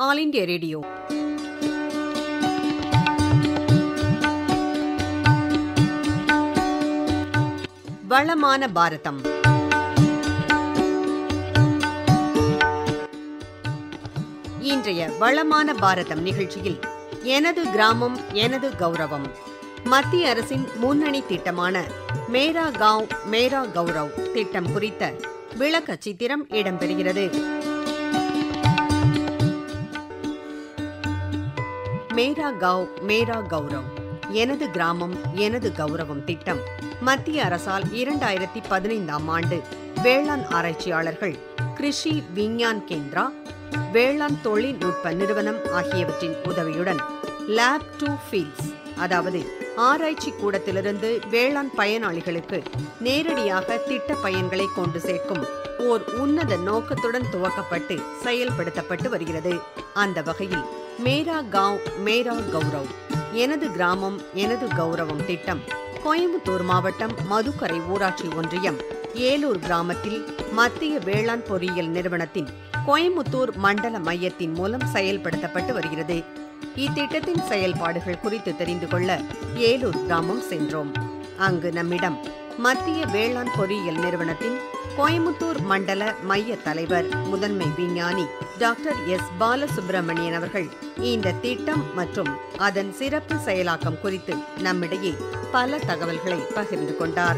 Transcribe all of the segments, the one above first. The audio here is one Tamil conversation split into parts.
All India radio. வளமான பாரதம். இன்றைய வளமான பாரதம் நிகழ்ச்சியில் எனது கிராமம் எனது கௌரவம், மத்திய அரசின் முன்னணி திட்டமான மேரா காவ் மேரா கௌரவ் திட்டம் குறித்த விளக்க சித்திரம் இடம்பெறுகிறது. மேரா காவ் மேரா கௌரவ், எனது கிராமம் எனது கௌரவம் திட்டம் மத்திய அரசால் 2015ஆம் ஆண்டு வேளாண் ஆராய்ச்சியாளர்கள், கிருஷி விஞ்ஞான் கேந்திரா, வேளாண் தொழில்நுட்ப நிறுவனம் ஆகியவற்றின் உதவியுடன் லேப் டு ஃபீல்ட்ஸ், அதாவது ஆராய்ச்சி கூடத்திலிருந்து வேளாண் பயனாளிகளுக்கு நேரடியாக திட்ட பயன்களை கொண்டு சேர்க்கும் ஓர் உன்னத நோக்கத்துடன் துவக்கப்பட்டு செயல்படுத்தப்பட்டு வருகிறது. அந்த வகையில் மேரா காவ் மேரா கௌரவ், எனது கிராமம் எனது கௌரவம் திட்டம் கோயம்புத்தூர் மாவட்டம் மதுக்கரை ஊராட்சி ஒன்றியம் ஏலூர் கிராமத்தில் மத்திய வேளாண் பொறியியல் நிறுவனத்தின் கோயம்புத்தூர் மண்டல மையத்தின் மூலம் செயல்படுத்தப்பட்டு வருகிறது. இத்திட்டத்தின் செயல்பாடுகள் குறித்து தெரிந்து கொள்ள ஏலூர் கிராமம் சென்றோம். அங்கு நம்மிடம் மத்திய வேளாண் பொறியியல் நிறுவனத்தின் கோயம்புத்தூர் மண்டல மைய தலைவர், முதன்மை விஞ்ஞானி டாக்டர் எஸ். பாலசுப்ரமணியன் அவர்கள் இந்த திட்டம் மற்றும் அதன் சிறப்பு செயலாக்கம் குறித்து நம்மிடையே பல தகவல்களை பகிர்ந்து கொண்டார்.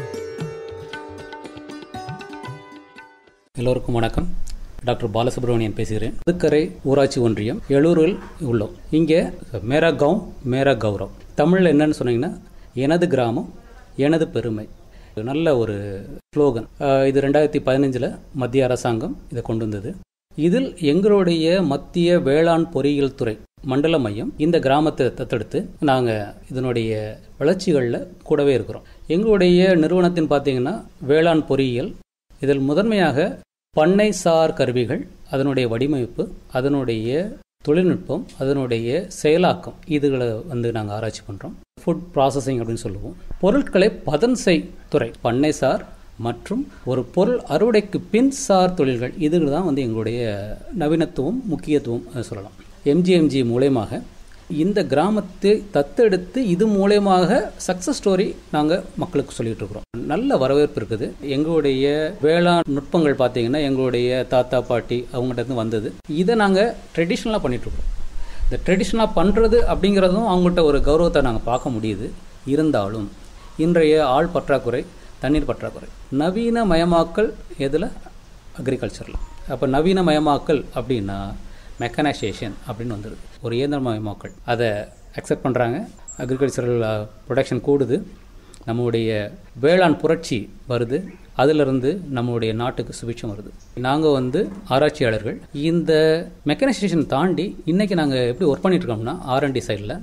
எல்லோருக்கும் வணக்கம். டாக்டர் பாலசுப்ரமணியன் பேசுகிறேன். மதுக்கரை ஊராட்சி ஒன்றியம் ஏலூரில் உள்ளோம். இங்கே மேரா காவ் மேரா கௌரவ், தமிழில் என்னன்னு சொன்னீங்கன்னா எனது கிராமம் எனது பெருமை, நல்ல ஒரு ஸ்லோகன். இது 2015 மத்திய அரசாங்கம் இதை கொண்டு வந்தது. இதில் எங்களுடைய மத்திய வேளாண் பொறியியல் துறை மண்டல மையம் இந்த கிராமத்தை தத்தெடுத்து நாங்கள் இதனுடைய வளர்ச்சிகளில் கூடவே இருக்கிறோம். எங்களுடைய நிறுவனத்தின் பார்த்தீங்கன்னா வேளாண் பொறியியல், இதில் முதன்மையாக பண்ணை சார் கருவிகள், அதனுடைய வடிவமைப்பு, அதனுடைய தொழில்நுட்பம், அதனுடைய செயலாக்கம், இதுகளை நாங்கள் ஆராய்ச்சி பண்ணுறோம். ஃபுட் ப்ராசஸிங் அப்படின்னு சொல்லுவோம். பொருட்களை பதன் செய் துறை, பண்ணை சார் மற்றும் ஒரு பொருள் அறுவடைக்கு பின் சார் தொழில்கள், இதுகள் தான் எங்களுடைய நவீனத்துவம் முக்கியத்துவம் சொல்லலாம். எம்ஜிஎம்ஜி மூலயமாக இந்த கிராமத்தை தத்தெடுத்து இது மூலயமாக சக்ஸஸ் ஸ்டோரி நாங்கள் மக்களுக்கு சொல்லிட்டு இருக்கிறோம். நல்ல வரவேற்பு இருக்குது. எங்களுடைய வேளாண் நுட்பங்கள் பார்த்தீங்கன்னா எங்களுடைய தாத்தா பாட்டி அவங்ககிட்ட வந்தது. இதை நாங்கள் ட்ரெடிஷ்னலாக பண்ணிகிட்ருக்கோம். இந்த ட்ரெடிஷ்னலாக பண்ணுறது அப்படிங்கிறதும் அவங்கள்ட்ட ஒரு கௌரவத்தை நாங்கள் பார்க்க முடியுது. இருந்தாலும் இன்றைய ஆள் பற்றாக்குறை, தண்ணீர் பற்றாக்குறை, நவீன மயமாக்கல் எதில் அக்ரிகல்ச்சரில். அப்போ நவீன மயமாக்கல் அப்படின்னா மெக்கனைசேஷன் அப்படின்னு வந்துடுது. ஒரு இயந்திரமயமாக்கல் அதை அக்செப்ட் பண்ணுறாங்க. அக்ரிகல்ச்சரல் ப்ரொடக்ஷன் கூடுது, நம்முடைய வேளாண் புரட்சி வருது, அதிலிருந்து நம்முடைய நாட்டுக்கு சுபிட்சம் வருது. நாங்கள் ஆராய்ச்சியாளர்கள் இந்த மெக்கனைசேஷன் தாண்டி இன்றைக்கி நாங்கள் எப்படி ஒர்க் பண்ணிட்டு இருக்கோம்னா R&D சைடில்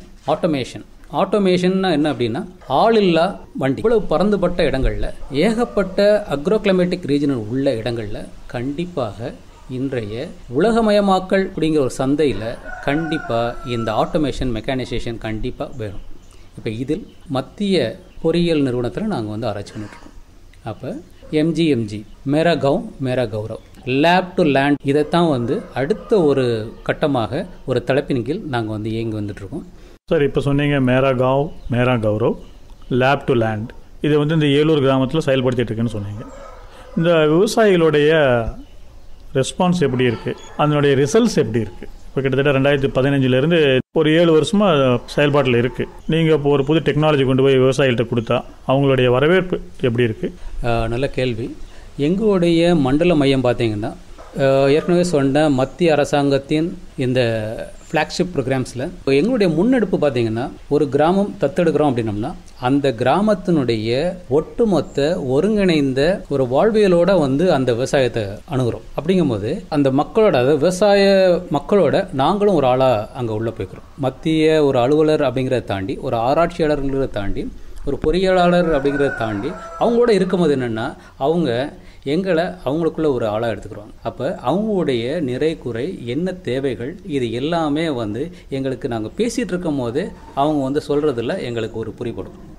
ஆட்டோமேஷன்னா என்ன அப்படின்னா ஆள் இல்லா வண்டி. இவ்வளவு பறந்துபட்ட இடங்களில், ஏகப்பட்ட அக்ரோகிளைமேட்டிக் ரீஜனல் உள்ள இடங்களில் கண்டிப்பாக இன்றைய உலகமயமாக்கல் அப்படிங்கிற ஒரு சந்தையில் கண்டிப்பாக இந்த ஆட்டோமேஷன் மெக்கானைசேஷன் கண்டிப்பாக வேணும். இப்போ இதில் மத்திய பொறியியல் நிறுவனத்தில் நாங்கள் ஆராய்ச்சி பண்ணிட்டுருக்கோம். அப்போ எம்ஜிஎம்ஜி Mera Gaon Mera Gaurav, lab to land, இதைத்தான் அடுத்த ஒரு கட்டமாக ஒரு தலைப்பின் கீழ் நாங்கள் இயங்கி வந்துட்டுருக்கோம். சார், இப்போ சொன்னீங்க Mera Gaon Mera Gaurav, lab to land, இதை இந்த ஏலூர் கிராமத்தில் செயல்படுத்திட்டு இருக்குன்னு சொன்னீங்க. இந்த விவசாயிகளுடைய ரெஸ்பான்ஸ் எப்படி இருக்குது, அதனுடைய ரிசல்ட்ஸ் எப்படி இருக்குது? இப்போ கிட்டத்தட்ட 2015 ஒரு 7 வருஷமாக செயல்பாட்டில் இருக்குது. நீங்கள் இப்போ ஒரு புது டெக்னாலஜி கொண்டு போய் விவசாயிகள்கிட்ட கொடுத்தா அவங்களுடைய வரவேற்பு எப்படி இருக்குது? நல்ல கேள்வி. எங்களுடைய மண்டல மையம் பார்த்தீங்கன்னா ஏற்கனவே சொன்ன மத்திய அரசாங்கத்தின் இந்த ஃப்ளாக்ஷிப் ப்ரோக்ராம்ஸில் எங்களுடைய முன்னெடுப்பு பார்த்தீங்கன்னா ஒரு கிராமம் தத்தெடுக்கிறோம் அப்படின்னம்னா அந்த கிராமத்தினுடைய ஒட்டுமொத்த ஒருங்கிணைந்த ஒரு வாழ்வியலோட அந்த விவசாயத்தை அணுகிறோம். அப்படிங்கும்போது அந்த மக்களோட, அதாவது விவசாய மக்களோட நாங்களும் ஒரு ஆளாக அங்கே உள்ளே போய்க்கிறோம். மத்திய ஒரு அலுவலர் அப்படிங்கிறத தாண்டி, ஒரு ஆராய்ச்சியாளர்ங்கிறத தாண்டி, ஒரு பொறியியலாளர் அப்படிங்கிறத தாண்டி அவங்களோட இருக்கும்போது என்னென்னா அவங்க எங்களை அவங்களுக்குள்ள ஒரு ஆளாக எடுத்துக்கிறோம். அப்போ அவங்களுடைய நிறை குறை என்ன தேவைகள் இது எல்லாமே எங்களுக்கு நாங்கள் பேசிகிட்டு இருக்கும் போது அவங்க சொல்கிறதில்ல, எங்களுக்கு ஒரு புரிபடும்.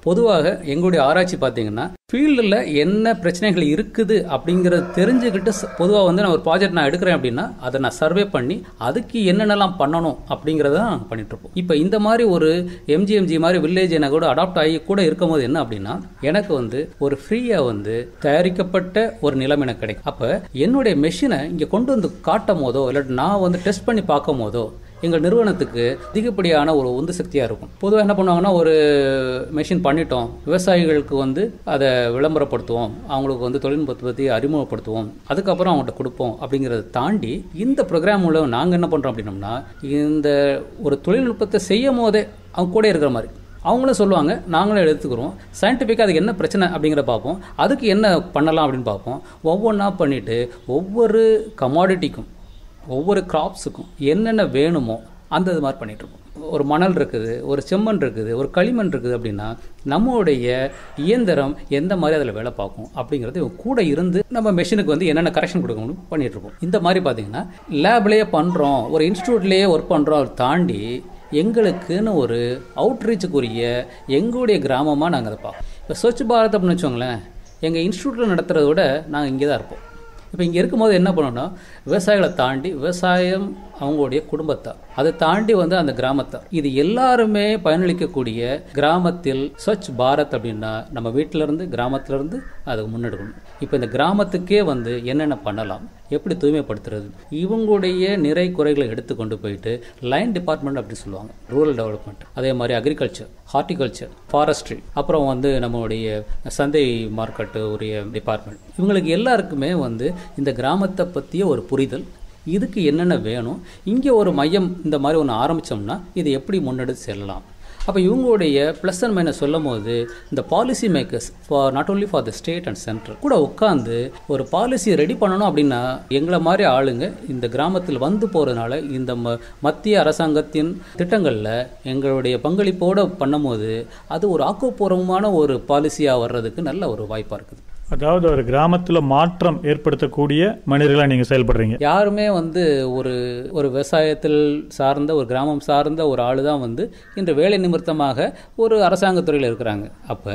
பொதுவாக எங்களுடைய ஆராய்ச்சி பார்த்தீங்கன்னா ஃபீல்டில் என்ன பிரச்சனைகள் இருக்குது அப்படிங்கிறத தெரிஞ்சுக்கிட்டு பொதுவாக வந்து நான் ஒரு ப்ராஜெக்ட் நான் எடுக்கிறேன் அப்படின்னா அதை நான் சர்வே பண்ணி அதுக்கு என்னென்னலாம் பண்ணணும் அப்படிங்கிறத நாங்கள் பண்ணிட்டு இருப்போம். இப்போ இந்த மாதிரி ஒரு எம்ஜிஎம்ஜி மாதிரி வில்லேஜ் எனக்கு கூட அடாப்ட் ஆகி கூட இருக்கும் போது என்ன அப்படின்னா எனக்கு வந்து ஒரு ஃப்ரீயாக வந்து தயாரிக்கப்பட்ட ஒரு நிலம் எனக்கு கிடைக்கும். அப்போ என்னுடைய மெஷினை இங்கே கொண்டு வந்து காட்டும் போதோ இல்லாட்டி நான் வந்து டெஸ்ட் பண்ணி பார்க்கும் போதோ எங்கள் நிறுவனத்துக்கு அதிகப்படியான ஒரு உந்து சக்தியாக இருக்கும். பொதுவாக என்ன பண்ணுவாங்கன்னா, ஒரு மெஷின் பண்ணிட்டோம், விவசாயிகளுக்கு வந்து அதை விளம்பரப்படுத்துவோம், அவங்களுக்கு வந்து தொழில்நுட்பத்தை பற்றி அறிமுகப்படுத்துவோம், அதுக்கப்புறம் அவங்கள்ட்ட கொடுப்போம் அப்படிங்கிறத தாண்டி இந்த ப்ரோக்ராம் உள்ள நாங்கள் என்ன பண்ணுறோம் அப்படின்னோம்னா, இந்த ஒரு தொழில்நுட்பத்தை செய்யும் போதே அவங்க கூட இருக்கிற மாதிரி அவங்களும் சொல்லுவாங்க, நாங்களும் எடுத்துக்கிறோம், சயின்டிஃபிக்காக அதுக்கு என்ன பிரச்சனை அப்படிங்கிற பார்ப்போம், அதுக்கு என்ன பண்ணலாம் அப்படின்னு பார்ப்போம். ஒவ்வொன்றா பண்ணிவிட்டு ஒவ்வொரு கமாடிட்டிக்கும் ஒவ்வொரு கிராப்ஸுக்கும் என்னென்ன வேணுமோ அந்த இது மாதிரி பண்ணிகிட்ருப்போம். ஒரு மணல் இருக்குது, ஒரு செம்மண் இருக்குது, ஒரு களிமண் இருக்குது அப்படின்னா நம்மளுடைய இயந்திரம் எந்த மாதிரி அதில் வேலை பார்க்கும் அப்படிங்கிறது கூட இருந்து நம்ம மெஷினுக்கு வந்து என்னென்ன கரெக்ஷன் கொடுக்கணும் பண்ணிகிட்ருப்போம். இந்த மாதிரி பார்த்தீங்கன்னா லேப்லேயே பண்ணுறோம், ஒரு இன்ஸ்டியூட்லேயே ஒர்க் பண்ணுறோம் தாண்டி எங்களுக்குன்னு ஒரு அவுட்ரீச்சுக்குரிய எங்களுடைய கிராமமாக நாங்கள் அதை பார்ப்போம். இப்போ ஸ்வச் பாரத் அப்படின்னு வச்சோங்களேன், எங்கள் இன்ஸ்டியூட்டில் நடத்துகிறத விட நாங்கள் இங்கே தான் இருப்போம். இப்போ இங்கே இருக்கும்போது என்ன பண்ணோன்னா, விவசாயிகளை தாண்டி விவசாயம் அவங்களுடைய குடும்பத்தார், அதை தாண்டி வந்து அந்த கிராமத்தார், இது எல்லாருமே பயனளிக்கக்கூடிய கிராமத்தில் ஸ்வச் பாரத் அப்படின்னா நம்ம வீட்டிலேருந்து கிராமத்திலேருந்து அதை முன்னெடுக்கணும். இப்போ இந்த கிராமத்துக்கே வந்து என்னென்ன பண்ணலாம், எப்படி தூய்மைப்படுத்துறது, இவங்களுடைய நிறை குறைகளை எடுத்து கொண்டு போயிட்டு லைன் டிபார்ட்மெண்ட் அப்படின்னு சொல்லுவாங்க, ரூரல் டெவலப்மெண்ட், அதே மாதிரி அக்ரிகல்ச்சர், ஹார்டிகல்ச்சர், ஃபாரஸ்ட்ரி, அப்புறம் வந்து நம்மளுடைய சந்தை மார்க்கெட்டு உரிய டிபார்ட்மெண்ட், இவங்களுக்கு எல்லாருக்குமே வந்து இந்த கிராமத்தை பற்றிய ஒரு புரிதல், இதுக்கு என்னென்ன வேணும், இங்கே ஒரு மையம் இந்த மாதிரி ஒன்று ஆரம்பித்தோம்னா இது எப்படி முன்னெடுத்து செல்லலாம். அப்போ இவங்களுடைய ப்ளஸ் அண்ட் மைனஸ் சொல்லும் போது இந்த policy makers for not only for the state and central கூட உட்காந்து ஒரு பாலிசி ரெடி பண்ணணும் அப்படின்னா எங்களை மாதிரி ஆளுங்க இந்த கிராமத்தில் வந்து போகிறதுனால இந்த மத்திய அரசாங்கத்தின் திட்டங்களில் எங்களுடைய பங்களிப்போடு பண்ணும்போது அது ஒரு ஆக்கப்பூர்வமான ஒரு பாலிசியாக வர்றதுக்கு நல்ல ஒரு வாய்ப்பாக இருக்குது. அதாவது ஒரு கிராமத்தில் மாற்றம் ஏற்படுத்தக்கூடிய மனிதர்களாக நீங்கள் செயல்படுறீங்க. யாருமே வந்து ஒரு விவசாயத்தில் சார்ந்த ஒரு கிராமம் சார்ந்த ஒரு ஆளு தான் வந்து இன்று வேலை நிமித்தமாக ஒரு அரசாங்கத்துறையில் இருக்கிறாங்க. அப்போ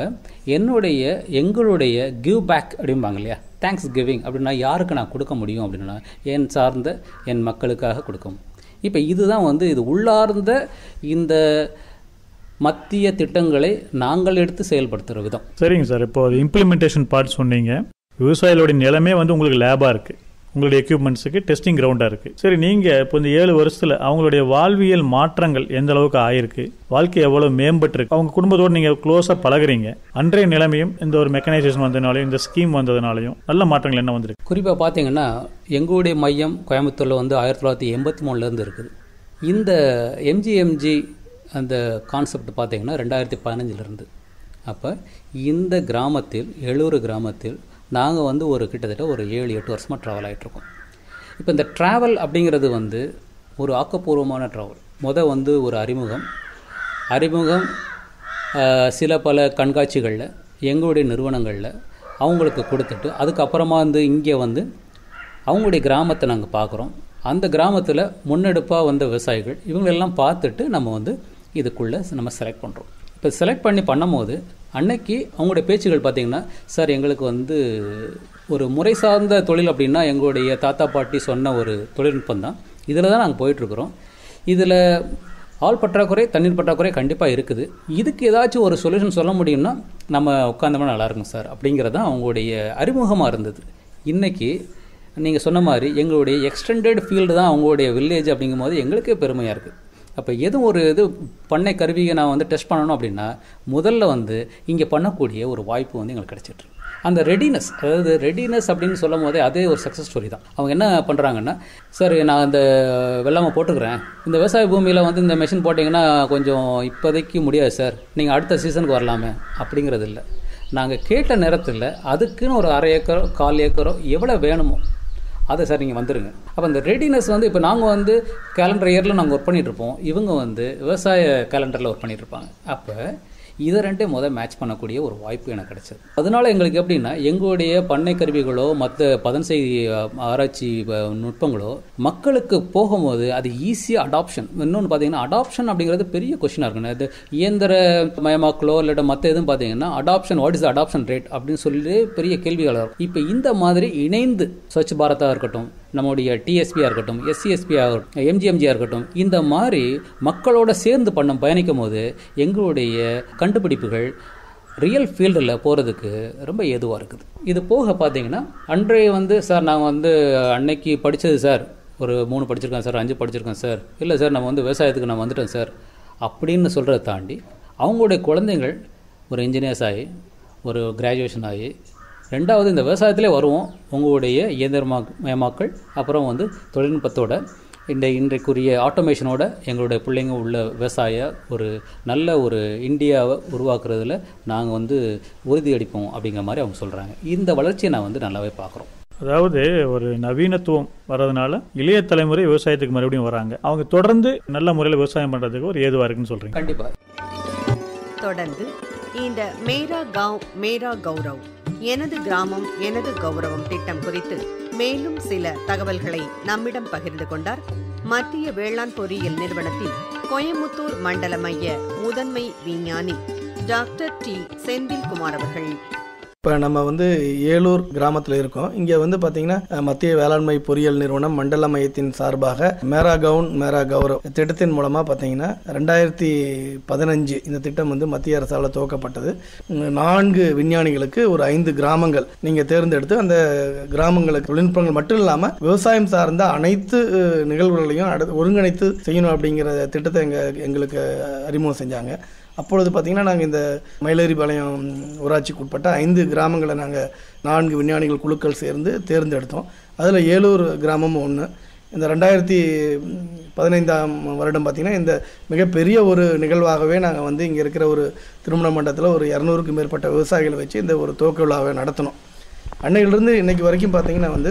எங்களுடைய கிவ் பேக் அப்படிம்பாங்க இல்லையா, தேங்க்ஸ் கிவிங் அப்படின்னா யாருக்கு நான் கொடுக்க முடியும் அப்படின்னா என் சார்ந்த என் மக்களுக்காக கொடுக்கும். இப்போ இதுதான் வந்து இது உள்ளார்ந்த இந்த மத்திய திட்டங்களை நாங்கள் எடுத்து செயல்படுத்துகிற விதம். சரிங்க சார், இப்போ இம்ப்ளிமெண்டேஷன் பார்ட் சொன்னீங்க. விவசாயிகளுடைய நிலைமை வந்து உங்களுக்கு லேபாக இருக்குது, உங்களுடைய எக்யூப்மெண்ட்ஸுக்கு டெஸ்டிங் கிரவுண்டாக இருக்குது. சரி, நீங்கள் இப்போ இந்த 7 வருஷத்தில் அவங்களுடைய வாழ்வியல் மாற்றங்கள் எந்த அளவுக்கு ஆயிருக்கு, வாழ்க்கை எவ்வளோ மேம்பட்டுருக்கு, அவங்க குடும்பத்தோடு நீங்கள் க்ளோஸாக பழகுறீங்க, அன்றைய நிலைமையும் இந்த ஒரு மெக்கனைசேஷன் வந்ததுனாலையும் இந்த ஸ்கீம் வந்ததுனாலையும் நல்ல மாற்றங்கள் என்ன வந்திருக்கு? குறிப்பாக பார்த்தீங்கன்னா எங்களுடைய மையம் கோயம்புத்தூரில் வந்து 1983 இருக்குது. இந்த எம்ஜிஎம்ஜி அந்த கான்செப்ட் பார்த்தீங்கன்னா 2015 அப்போ இந்த கிராமத்தில் எழுறு கிராமத்தில் நாங்கள் வந்து கிட்டத்தட்ட ஒரு 7-8 வருஷமாக ட்ராவல் ஆகிட்ருக்கோம். இப்போ இந்த ட்ராவல் அப்படிங்கிறது வந்து ஒரு ஆக்கப்பூர்வமான ட்ராவல். வந்து ஒரு அறிமுகம் சில பல கண்காட்சிகளில் எங்களுடைய நிறுவனங்களில் அவங்களுக்கு கொடுத்துட்டு அதுக்கப்புறமா வந்து இங்கே வந்து அவங்களுடைய கிராமத்தை நாங்கள் பார்க்குறோம். அந்த கிராமத்தில் முன்னெடுப்பாக வந்த விவசாயிகள் இவங்களெல்லாம் பார்த்துட்டு நம்ம வந்து இதுக்குள்ளே நம்ம செலக்ட் பண்ணுறோம். இப்போ செலக்ட் பண்ணும்போது அன்னைக்கு அவங்களுடைய பேச்சுகள் பார்த்திங்கன்னா, சார் எங்களுக்கு வந்து ஒரு முறை சார்ந்த தொழில் அப்படின்னா எங்களுடைய தாத்தா பாட்டி சொன்ன ஒரு தொழில்நுட்பம் தான், இதில் தான் நாங்கள் போயிட்டுருக்குறோம், இதில் ஆள் பற்றாக்குறை தண்ணீர் பற்றாக்குறை கண்டிப்பாக இருக்குது, இதுக்கு ஏதாச்சும் ஒரு சொல்யூஷன் சொல்ல முடியும்னா நம்ம உட்காந்தோம்னா நல்லாயிருக்கும் சார் அப்படிங்கிறது தான் அவங்களுடைய அறிமுகமாக இருந்தது. இன்றைக்கி நீங்கள் சொன்ன மாதிரி எங்களுடைய எக்ஸ்டெண்டட் ஃபீல்டு தான் அவங்களுடைய வில்லேஜ் அப்படிங்கும் போது எங்களுக்கே பெருமையாக இருக்குது. அப்போ எதுவும் ஒரு பண்ணை கருவியை நான் வந்து டெஸ்ட் பண்ணணும் அப்படின்னா முதல்ல வந்து இங்கே பண்ணக்கூடிய ஒரு வாய்ப்பு வந்து எங்களுக்கு கிடச்சிட்ருக்கு. அந்த ரெடினஸ், அதாவது ரெடினஸ் அப்படின்னு சொல்லும் போதே அதே ஒரு சக்ஸஸ் ஸ்டோரி தான். அவங்க என்ன பண்ணுறாங்கன்னா, சார் நான் இந்த வெள்ளாமை போட்டுக்கிறேன், இந்த விவசாய பூமியில் வந்து இந்த மெஷின் போட்டிங்கன்னா கொஞ்சம் இப்போதைக்கு முடியாது சார், நீங்கள் அடுத்த சீசனுக்கு வரலாமே அப்படிங்கிறது இல்லை. நாங்கள் கேட்ட நேரத்தில் அதுக்குன்னு ஒரு 1/2 ஏக்கரோ 1/4 ஏக்கரோ எவ்வளோ வேணுமோ அதை சார் நீங்கள் வந்துடுங்க. அப்போ அந்த ரெடினஸ் வந்து இப்போ நாங்கள் வந்து கேலண்டர் இயரில் நாங்கள் ஒர்க் பண்ணிகிட்ருப்போம், இவங்க வந்து விவசாய கேலண்டரில் ஒர்க் பண்ணிகிட்ருப்பாங்க. அப்போ இதை ரெண்டே மேட்ச் பண்ணக்கூடிய ஒரு வாய்ப்பு எனக்கு கிடைச்சது. அதனால எங்களுக்கு எப்படின்னா எங்களுடைய பண்ணை கருவிகளோ மற்ற பதன்செய் ஆராய்ச்சி நுட்பங்களோ மக்களுக்கு போகும்போது அது ஈஸியாக அடாப்ஷன். இன்னொன்று பார்த்தீங்கன்னா அடாப்ஷன் அப்படிங்கிறது பெரிய கொஸ்டினாக இருக்குண்ணா. இது இயந்திர மயமாக்கலோ இல்லாட்ட மற்ற எதுவும் பார்த்தீங்கன்னா adoption, what is the adoption rate அப்படின்னு சொல்லி பெரிய கேள்விகள் இருக்கும். இப்போ இந்த மாதிரி இணைந்து ஸ்வச் பாரதாக இருக்கட்டும், நம்முடைய டிஎஸ்பியாக இருக்கட்டும், எஸ்சிஎஸ்பியாக இருக்கட்டும், எம்ஜிஎம்ஜியாக இருக்கட்டும், இந்த மாதிரி மக்களோட சேர்ந்து பயணிக்கும் போது எங்களுடைய கண்டுபிடிப்புகள் ரியல் ஃபீல்டில் போகிறதுக்கு ரொம்ப ஏதுவாக இருக்குது. இது போக பார்த்தீங்கன்னா அன்றைய சார் நான் அன்னைக்கு படித்தது சார் ஒரு 3 படிச்சிருக்கேன் சார், 5 படிச்சிருக்கேன் சார், இல்லை சார் நம்ம விவசாயத்துக்கு நான் வந்துட்டேன் சார் அப்படின்னு சொல்கிறத தாண்டி அவங்களுடைய குழந்தைகள் ஒரு இன்ஜினியர்ஸ் ஆகி ஒரு கிராஜுவேஷன் ஆகி ரெண்டாவது இந்த விவசாயத்திலே வருவோம். உங்களுடைய இயந்திரமயமாக்கல் அப்புறம் தொழில்நுட்பத்தோட இன்றைக்குரிய ஆட்டோமேஷனோட எங்களுடைய பிள்ளைங்க உள்ள விவசாய ஒரு நல்ல ஒரு இந்தியாவை உருவாக்குறதுல நாங்கள் உறுதியளிப்போம் அப்படிங்கிற மாதிரி அவங்க சொல்கிறாங்க. இந்த வளர்ச்சியை நான் நல்லாவே பார்க்குறோம். அதாவது ஒரு நவீனத்துவம் வர்றதுனால இளைய தலைமுறை விவசாயத்துக்கு மறுபடியும் வராங்க. அவங்க தொடர்ந்து நல்ல முறையில் விவசாயம் பண்ணுறதுக்கு ஒரு ஏதுவாக இருக்குன்னு சொல்கிறீங்க. கண்டிப்பாக. தொடர்ந்து இந்த மேரா காவ் மேரா கௌரவ், எனது கிராமம் எனது கௌரவம் திட்டம் குறித்து மேலும் சில தகவல்களை நம்மிடம் பகிர்ந்து கொண்டார் மத்திய வேளாண் பொறியியல் நிறுவனத்தின் கோயமுத்தூர் மண்டல மைய முதன்மை விஞ்ஞானி டாக்டர் டி செந்தில்குமார் அவர்கள். இப்போ நம்ம ஏலூர் கிராமத்தில் இருக்கோம். இங்கே பார்த்தீங்கன்னா மத்திய வேளாண்மை பொறியியல் நிறுவனம் மண்டல மையத்தின் சார்பாக மேரா கவுன் மேரா கௌரவ் திட்டத்தின் மூலமாக பார்த்தீங்கன்னா 2015 இந்த திட்டம் மத்திய அரசால் துவக்கப்பட்டது. 4 விஞ்ஞானிகளுக்கு ஒரு 5 கிராமங்கள் நீங்கள் தேர்ந்தெடுத்து அந்த கிராமங்களுக்கு தொழில்நுட்பங்கள் மட்டும் இல்லாமல் விவசாயம் சார்ந்த அனைத்து நிகழ்வுகளையும் ஒருங்கிணைத்து செய்யணும் அப்படிங்கிற திட்டத்தை எங்களுக்கு அறிமுகம் செஞ்சாங்க. அப்பொழுது பார்த்திங்கன்னா நாங்கள் இந்த மயிலேறிபாளையம் ஊராட்சிக்கு உட்பட்ட 5 கிராமங்களை நாங்கள் 4 விஞ்ஞானிகள் குழுக்கள் சேர்ந்து தேர்ந்தெடுத்தோம். அதில் ஏலூர் கிராமமும் ஒன்று. இந்த 2015ஆம் வருடம் பார்த்திங்கன்னா இந்த மிகப்பெரிய ஒரு நிகழ்வாகவே நாங்கள் இங்கே இருக்கிற ஒரு திருமண மண்டபத்தில் ஒரு 200க்கும் மேற்பட்ட விவசாயிகளை வச்சு இந்த ஒரு துவக்க விழாவை நடத்தினோம். அன்னையிலிருந்து இன்றைக்கு வரைக்கும் பார்த்திங்கன்னா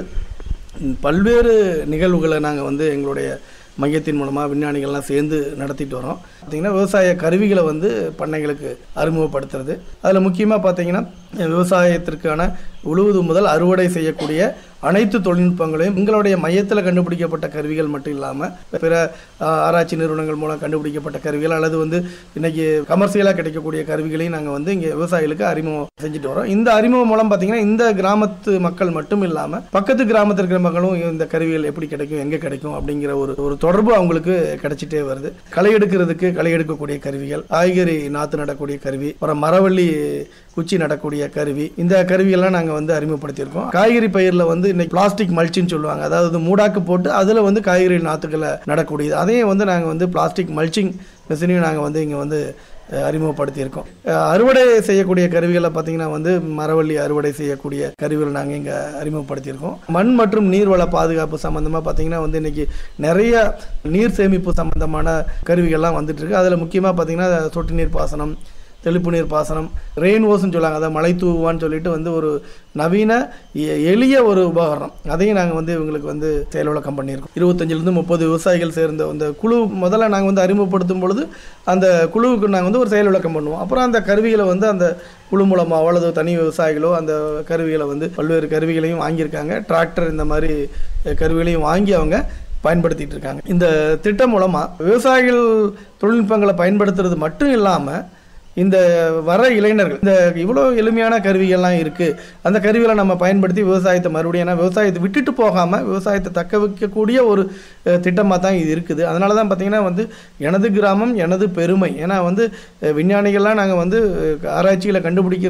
பல்வேறு நிகழ்வுகளை நாங்கள் எங்களுடைய மையத்தின் மூலமாக விஞ்ஞானிகள்லாம் சேர்ந்து நடத்திட்டு வரோம். பார்த்திங்கன்னா விவசாய கருவிகளை பண்ணைகளுக்கு அறிமுகப்படுத்துறது. அதில் முக்கியமாக பார்த்திங்கன்னா விவசாயத்திற்கான உழுவது முதல் அறுவடை செய்யக்கூடிய அனைத்து தொழில்நுட்பங்களையும் எங்களுடைய மையத்தில் கண்டுபிடிக்கப்பட்ட கருவிகள் மட்டும் இல்லாமல் பிற ஆராய்ச்சி நிறுவனங்கள் மூலம் கண்டுபிடிக்கப்பட்ட கருவிகள் அல்லது இன்றைக்கி கமர்ஷியலாக கிடைக்கக்கூடிய கருவிகளையும் நாங்கள் இங்கே விவசாயிகளுக்கு அறிமுகம் செஞ்சுட்டு வரோம். இந்த அறிமுகம் மூலம் பார்த்திங்கன்னா இந்த கிராமத்து மக்கள் மட்டும் இல்லாமல் பக்கத்து கிராமத்தில் இருக்கிற மக்களும் இந்த கருவிகள் எப்படி கிடைக்கும், எங்கே கிடைக்கும் அப்படிங்கிற ஒரு தொடர்பு அவங்களுக்கு கிடைச்சிட்டே வருது. களை எடுக்கிறதுக்கு களை எடுக்கக்கூடிய கருவிகள், காய்கறி நாற்று நடக்கூடிய கருவி, அப்புறம் மரவள்ளி குச்சி நடக்கூடிய கருவி, இந்த கருவியெல்லாம் நாங்கள் அறிமுகப்படுத்தியிருக்கோம். காய்கறி பயிரில் இன்னைக்கு பிளாஸ்டிக் மல்ச்சின்னு சொல்லுவாங்க, அதாவது மூடாக்கு போட்டு அதில் காய்கறி நாற்றுகளை நடக்கூடியது. அதையும் நாங்கள் பிளாஸ்டிக் மல்ச்சிங் மிஷினையும் நாங்கள் இங்கே அறிமுகப்படுத்தியிருக்கோம். அறுவடை செய்யக்கூடிய கருவிகளை பார்த்தீங்கன்னா மரவள்ளி அறுவடை செய்யக்கூடிய கருவிகள் நாங்கள் இங்கே அறிமுகப்படுத்தியிருக்கோம். மண் மற்றும் நீர்வள பாதுகாப்பு சம்பந்தமாக பார்த்தீங்கன்னா இன்னைக்கு நிறைய நீர் சேமிப்பு சம்பந்தமான கருவிகள்லாம் வந்துட்டு இருக்கு. அதில் முக்கியமாக பார்த்தீங்கன்னா சொட்டு நீர் பாசனம், தெளிப்பு நீர் பாசனம், ரெயின் ஓஸ்ன்னு சொல்லுவாங்க, அதாவது மலை தூவான்னு சொல்லிட்டு ஒரு நவீன எளிய ஒரு உபகரணம். அதையும் நாங்கள் இவங்களுக்கு செயல் விளக்கம் பண்ணியிருக்கோம். 25லேருந்து 30 விவசாயிகள் சேர்ந்த அந்த குழு முதல்ல நாங்கள் அறிமுகப்படுத்தும் பொழுது அந்த குழுவுக்கு நாங்கள் ஒரு செயல் விளக்கம் பண்ணுவோம். அப்புறம் அந்த கருவிகளை அந்த குழு மூலமாக அல்லது தனி விவசாயிகளோ அந்த கருவிகளை பல்வேறு கருவிகளையும் வாங்கியிருக்காங்க. டிராக்டர் இந்த மாதிரி கருவிகளையும் வாங்கி அவங்க பயன்படுத்திட்டு இருக்காங்க. இந்த திட்டம் மூலமாக விவசாயிகள் தொழில்நுட்பங்களை பயன்படுத்துறது மட்டும் இல்லாமல் இந்த வர இளைஞர்கள் இந்த இவ்வளோ எளிமையான கருவிகள்லாம் இருக்குது, அந்த கருவிகளை நம்ம பயன்படுத்தி விவசாயத்தை மறுபடியும் விவசாயத்தை விட்டுட்டு போகாமல் விவசாயத்தை தக்க வைக்கக்கூடிய ஒரு திட்டமாக தான் இது இருக்குது. அதனால தான் பார்த்திங்கன்னா எனது கிராமம் எனது பெருமை. ஏன்னா விஞ்ஞானிகள்லாம் நாங்கள் ஆராய்ச்சிகளை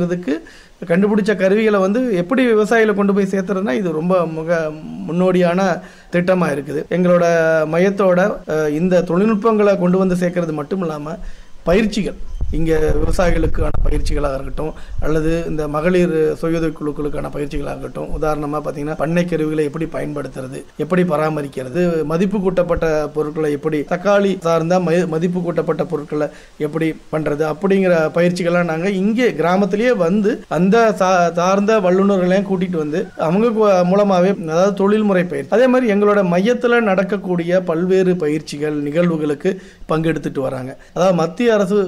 கண்டுபிடிச்ச கருவிகளை எப்படி விவசாயிகளை கொண்டு போய் சேர்த்துறதுனா இது ரொம்ப முன்னோடியான திட்டமாக இருக்குது. எங்களோட மையத்தோட இந்த தொழில்நுட்பங்களை கொண்டு வந்து சேர்க்கறது மட்டும் இல்லாமல் பயிற்சிகள், இங்கே விவசாயிகளுக்கான பயிற்சிகளாக இருக்கட்டும் அல்லது இந்த மகளிர் சுயஉதவி குழுக்களுக்கான பயிற்சிகளாக இருக்கட்டும். உதாரணமாக பார்த்தீங்கன்னா பண்ணை கருவிகளை எப்படி பயன்படுத்துறது, எப்படி பராமரிக்கிறது, மதிப்பு கூட்டப்பட்ட பொருட்களை எப்படி, தக்காளி சார்ந்த மதிப்பு கூட்டப்பட்ட பொருட்களை எப்படி பண்ணுறது அப்படிங்கிற பயிற்சிகள்லாம் நாங்கள் இங்கே கிராமத்திலேயே அந்த சார்ந்த வல்லுநர்களையும் கூட்டிகிட்டு அவங்க மூலமாகவே, அதாவது தொழில்முறை பயிற்சி. அதே மாதிரி எங்களோட மையத்தில் நடக்கக்கூடிய பல்வேறு பயிற்சிகள் நிகழ்வுகளுக்கு பங்கெடுத்துட்டு வராங்க. அதாவது மத்திய அரசு சார்பாக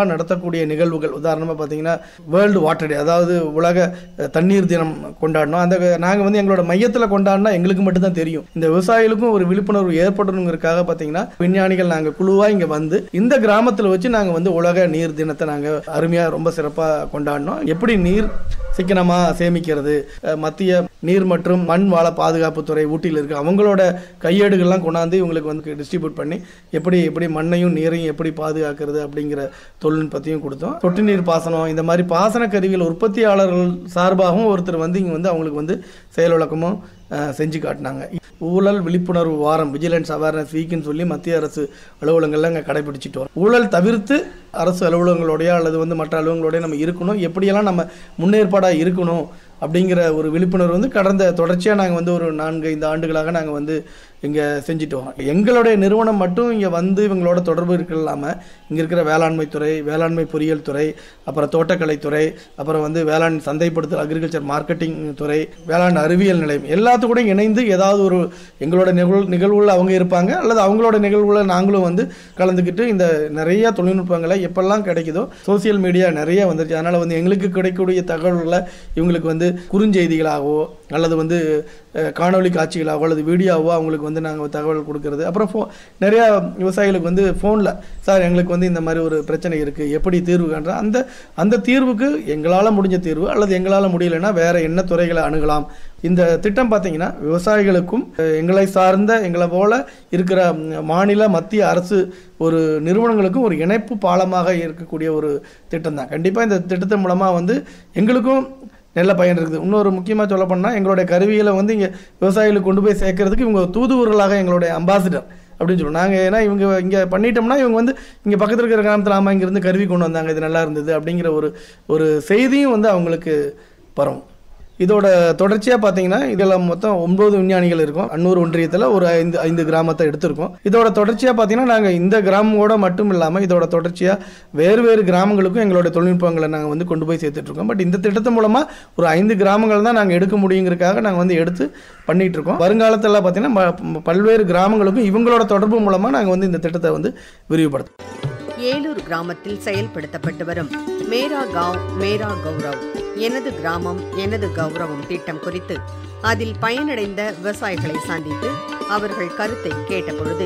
ஆண்டுதோறும் நடத்தக்கூடிய நிகழ்வுகள், உதாரணமாக பார்த்தீங்கன்னா வேர்ல்டு வாட்டர் டே, அதாவது உலக தண்ணீர் தினம் கொண்டாடணும். அந்த நாங்கள் வந்து எங்களோட மையத்தில் கொண்டாடினா எங்களுக்கு மட்டும்தான் தெரியும். இந்த விவசாயிகளுக்கும் ஒரு விழிப்புணர்வு ஏற்படணுங்கிறதுக்காக பார்த்தீங்கன்னா விஞ்ஞானிகள் நாங்கள் குழுவாக இங்கே வந்து இந்த கிராமத்தில் வச்சு நாங்கள் வந்து உலக நீர் தினத்தை நாங்கள் அருமையாக ரொம்ப சிறப்பாக கொண்டாடினோம். எப்படி நீர் சிக்கனமாக சேமிக்கிறது, மத்திய நீர் மற்றும் மண் வள பாதுகாப்புத்துறை ஊட்டியில் இருக்குது, அவங்களோட கையேடுகள்லாம் கொண்டாந்து இவங்களுக்கு வந்து டிஸ்ட்ரிபியூட் பண்ணி எப்படி மண்ணையும் நீரையும் எப்படி பாதுகாக்கிறது அப்படிங்கிற தொழில்நுட்பத்தையும் கொடுத்தோம். சொட்டு நீர் பாசனம், இந்த மாதிரி பாசன கருவிகள் உற்பத்தியாளர்கள் சார்பாகவும் ஒருத்தர் வந்து இங்கே வந்து அவங்களுக்கு வந்து செயல் விளக்கமும் செஞ்சு காட்டினாங்க. ஊழல் விழிப்புணர்வு வாரம், விஜிலன்ஸ் அவேர்னஸ் வீக்குன்னு சொல்லி மத்திய அரசு அலுவலகங்கள்ல இங்கே கடைபிடிச்சிட்டு வரோம். ஊழல் தவிர்த்து அரசு அலுவலகங்களோடைய அல்லது வந்து மற்ற அலுவலங்களோடய நம்ம இருக்கணும், எப்படியெல்லாம் நம்ம முன்னேற்பாடாக இருக்கணும் அப்படிங்கிற ஒரு விழிப்புணர்வு வந்து கடந்த தொடர்ச்சியாக நாங்கள் வந்து ஒரு 4-5 ஆண்டுகளாக நாங்கள் வந்து இங்கே செஞ்சுட்டு வரோம். எங்களுடைய நிறுவனம் மட்டும் இங்கே வந்து இவங்களோட தொடர்பு இல்லாமல் இங்கே இருக்கிற வேளாண்மை துறை, வேளாண்மை பொறியியல் துறை, அப்புறம் தோட்டக்கலைத்துறை, அப்புறம் வந்து வேளாண் சந்தைப்படுத்தல் அக்ரிகல்ச்சர் மார்க்கெட்டிங் துறை, வேளாண் அறிவியல் நிலையம் எல்லாத்துக்கூட இணைந்து ஏதாவது ஒரு எங்களோட நிகழ்வுகள் அவங்க இருப்பாங்க, அல்லது அவங்களோட நிகழ்வுகளை நாங்களும் வந்து கலந்துக்கிட்டு இந்த நிறைய தொழில்நுட்பங்களை எப்பெல்லாம் கிடைக்குதோ சோசியல் மீடியா நிறைய வந்துருச்சு. அதனால் வந்து எங்களுக்கு கிடைக்கக்கூடிய தகவல்களை இவங்களுக்கு வந்து குறுஞ்செய்திகளாகவோ அல்லது வந்து காணொலி காட்சிகளாகவோ அல்லது வீடியோவோ அவங்களுக்கு வந்து நாங்கள் தகவல் கொடுக்கறது. அப்புறம் நிறையா விவசாயிகளுக்கு வந்து ஃபோனில், சார் எங்களுக்கு வந்து இந்த மாதிரி ஒரு பிரச்சனை இருக்குது, எப்படி தீர்வு காண்ற, அந்த தீர்வுக்கு எங்களால் முடிஞ்ச தீர்வு அல்லது எங்களால் முடியலைன்னா வேறு என்ன துறைகளை அணுகலாம். இந்த திட்டம் பார்த்தீங்கன்னா விவசாயிகளுக்கும் எங்களை சார்ந்த எங்களை போல இருக்கிற மாநில மத்திய அரசு ஒரு நிறுவனங்களுக்கும் ஒரு இணைப்பு பாலமாக இருக்கக்கூடிய ஒரு திட்டம் தான். கண்டிப்பாக இந்த திட்டத்தின் மூலமாக வந்து எங்களுக்கும் நல்ல பயன் இருக்குது. இன்னொரு முக்கியமாக சொல்ல போனால் எங்களுடைய கருவிகளை வந்து இங்கே விவசாயிகளுக்கு கொண்டு போய் சேர்க்கறதுக்கு இவங்க தூதுவர்களாக எங்களுடைய அம்பாசிடர் அப்படின்னு சொல்லுவோம் நாங்கள். ஏன்னா இவங்க இங்கே பண்ணிட்டோம்னா இவங்க வந்து இங்கே பக்கத்தில் இருக்கிற கிராமத்தில் ஆமாம் இங்கேருந்து கருவி கொண்டு வந்தாங்க, இது நல்லா இருந்தது அப்படிங்கிற ஒரு செய்தியும் வந்து அவங்களுக்கு பரவும். இதோட தொடர்ச்சியாக பார்த்தீங்கன்னா இதில் மொத்தம் 9 விஞ்ஞானிகள் இருக்கும். அன்னூர் ஒன்றியத்தில் ஒரு 5 கிராமத்தை எடுத்திருக்கோம். இதோட தொடர்ச்சியாக பார்த்தீங்கன்னா நாங்கள் இந்த கிராமோட மட்டும் இல்லாமல் இதோட தொடர்ச்சியாக வேறு கிராமங்களுக்கும் எங்களோட தொழில்நுட்பங்களை நாங்கள் வந்து கொண்டு போய் சேர்த்துட்ருக்கோம். பட் இந்த திட்டத்தின் மூலமாக ஒரு 5 கிராமங்கள் தான் நாங்கள் எடுக்க முடியுங்கிறதுக்காக நாங்கள் வந்து எடுத்து பண்ணிகிட்ருக்கோம். வருங்காலத்தில் பார்த்தீங்கன்னா பல்வேறு கிராமங்களுக்கும் இவங்களோட தொடர்பு மூலமாக நாங்கள் வந்து இந்த திட்டத்தை வந்து விரிவுபடுத்தோம். ஏலூர் கிராமத்தில் செயல்படுத்தப்பட்டு வரும் மேரா காவ் மேரா கௌரவ், எனது கிராமம் எனது கௌரவம் திட்டம் குறித்து அதில் பயனடைந்த விவசாயிகளை சந்தித்து அவர்கள் கருத்தை கேட்டபொழுது,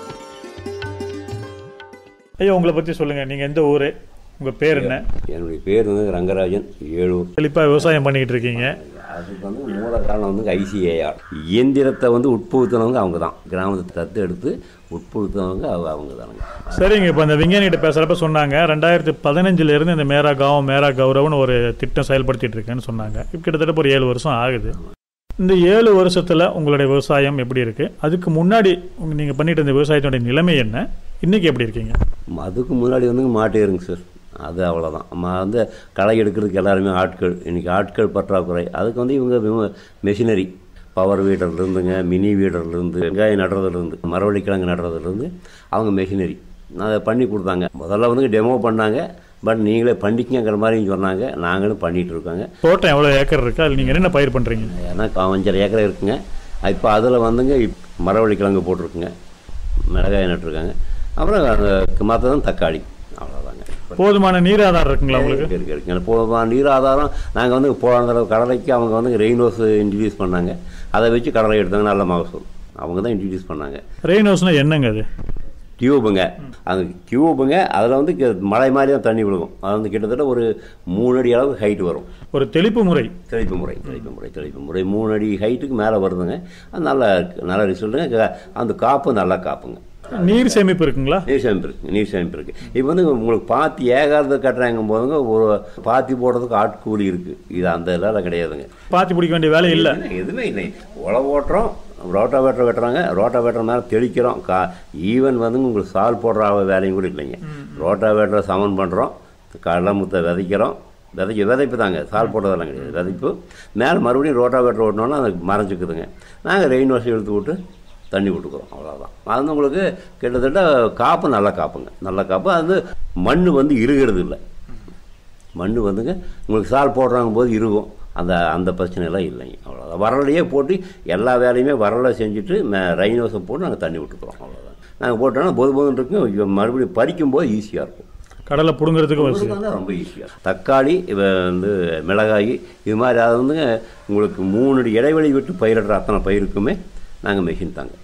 ஐயா உங்களை பற்றி சொல்லுங்கள், நீங்கள் எந்த ஊர், உங்கள் பேர் என்ன? என்னுடைய பேர் வந்து ரங்கராஜன், ஏலூர். செழிப்பாக விவசாயம் பண்ணிக்கிட்டு இருக்கீங்க. அதுக்கு வந்து மூல காரணம் வந்து ICAR. இயந்திரத்தை வந்து உட்புகுத்தினவங்க அவங்க தான், கிராமத்தை தத்து எடுத்து உட்புகுத்தினவங்க அவங்க தானுங்க. சரிங்க, இப்போ அந்த விஞ்ஞானிகிட்ட பேசுகிறப்ப சொன்னாங்க 2015 இந்த மேரா காவ் மேரா கௌரவ்னு ஒரு திட்டம் செயல்படுத்திட்டு இருக்கேன்னு சொன்னாங்க. இப்போ கிட்டத்தட்ட ஒரு 7 வருஷம் ஆகுது. இந்த 7 வருஷத்தில் உங்களுடைய விவசாயம் எப்படி இருக்குது? அதுக்கு முன்னாடி நீங்கள் பண்ணிட்டு இருந்த விவசாயத்தினுடைய நிலைமை என்ன, இன்றைக்கி எப்படி இருக்கீங்க? அதுக்கு முன்னாடி வந்து மாட்டேருங்க சார், அது அவ்வளோதான். வந்து களை எடுக்கிறதுக்கு எல்லாருமே ஆட்கள், இன்றைக்கி ஆட்கள் பற்றாக்குறை. அதுக்கு வந்து இவங்க மெஷினரி, பவர் வீடர்லேருந்துங்க, மினி வீடர்லேருந்து, வெங்காயம் நடுறதுலேருந்து, மரவள்ளிக்கிழங்கு நடுறதுலேருந்து அவங்க மெஷினரி அதை பண்ணி கொடுத்தாங்க. முதல்ல வந்து டெமோ பண்ணாங்க, பட் நீங்களே பண்ணிக்கங்கிற மாதிரி சொன்னாங்க. நாங்களும் பண்ணிகிட்டு இருக்கோங்க. தோட்டம் எவ்வளோ ஏக்கர் இருக்குது, அதில் நீங்கள் என்ன பயிர் பண்ணுறீங்க? ஏன்னா 5 ஏக்கர் இருக்குங்க. இப்போ அதில் வந்துங்க மரவள்ளிக்கிழங்கு போட்டிருக்குங்க, மிளகாய் நட்டுருக்காங்க, அப்புறம் மற்றதான் தக்காளி, அவ்வளோதாங்க. போதுமான நீர் ஆதாரம் இருக்குங்களா உங்களுக்கு? இருக்குங்க, போதுமான நீர் ஆதாரம். நாங்கள் வந்து போன தடவை கடலைக்கு அவங்க வந்து ரெயின் ஹவுஸ் இன்ட்ரடியூஸ் பண்ணாங்க, அதை வச்சு கடலை எடுத்தாங்க, நல்ல மகசூல். அவங்க தான் இன்ட்ரடியூஸ் பண்ணாங்க. ரெயின் ஹவுஸ்னால் என்னங்க? அது டியூபுங்க, அந்த டியூபுங்க. அதில் வந்து மழை மாதிரி தான் தண்ணி விழுகும். அது வந்து கிட்டத்தட்ட ஒரு 3 அடி அளவு ஹைட் வரும். ஒரு தெளிப்பு முறை 3 அடி ஹைட்டுக்கு மேலே வருதுங்க. அது நல்லா நல்ல ரிசல்ட்டுங்க. அந்த காப்பு நல்லா காப்புங்க. நீர் சேமிப்பு இருக்குங்களா? நீர் சேமிப்பு இருக்குது. இப்போ வந்து உங்களுக்கு பாத்தி ஏகாரத்தை கட்டுறாங்கும் போதுங்க ஒரு பாத்தி போடுறதுக்கு ஆட்கூலி இருக்குது. இது அந்த இதெல்லாம் கிடையாதுங்க. பாத்தி பிடிக்க வேண்டிய வேலை இல்லை, எதுவுமே இல்லை. உழவு ஓட்டுறோம், ரோட்டாவேட்டர் வெட்டுறாங்க, ரோட்டாவேட்டர் மேலே தெளிக்கிறோம். ஈவன் வந்து உங்களுக்கு சால் போடுற வேலையும் கூட இல்லைங்க. ரோட்டாவேட்டரை சமன் பண்ணுறோம், கடலை முத்தை விதைக்கிறோம், விதைப்பு தாங்க, சால் போடுறதெல்லாம் கிடையாது. விதைப்பு மேலே மறுபடியும் ரோட்டாவேட்டர் ஓட்டினோன்னா அது மறைஞ்சிக்குதுங்க. நாங்கள் ரெயின் வாஷ் எடுத்து விட்டு தண்ணி விட்டுக்கிறோம், அவ்வளோதான். அது வந்து உங்களுக்கு கிட்டத்தட்ட காப்பு நல்லா காப்புங்க, நல்ல காப்பு. அது மண் வந்து இறுகிறது இல்லை. மண் வந்துங்க உங்களுக்கு சால் போடுறாங்க போது இருக்கும், அந்த பிரச்சனைலாம் இல்லைங்க, அவ்வளோதான். வரலையே போட்டு எல்லா வேலையுமே வரலை செஞ்சுட்டு ரெயின் வாஷை போட்டு நாங்கள் தண்ணி விட்டுக்கிறோம், அவ்வளோதான். நாங்கள் போட்டோன்னா போதுன்னு இருக்குங்க. மறுபடியும் பறிக்கும்போது ஈஸியாக இருக்கும். கடலை பிடுங்கிறதுக்கு வந்து ரொம்ப ஈஸியாக. தக்காளி வந்து மிளகாய் இது மாதிரி அதை வந்து உங்களுக்கு 3 அடி இடைவெளி விட்டு பயிரிடுற அத்தனை பயிருக்குமே நாங்கள் மெஷின் தாங்க.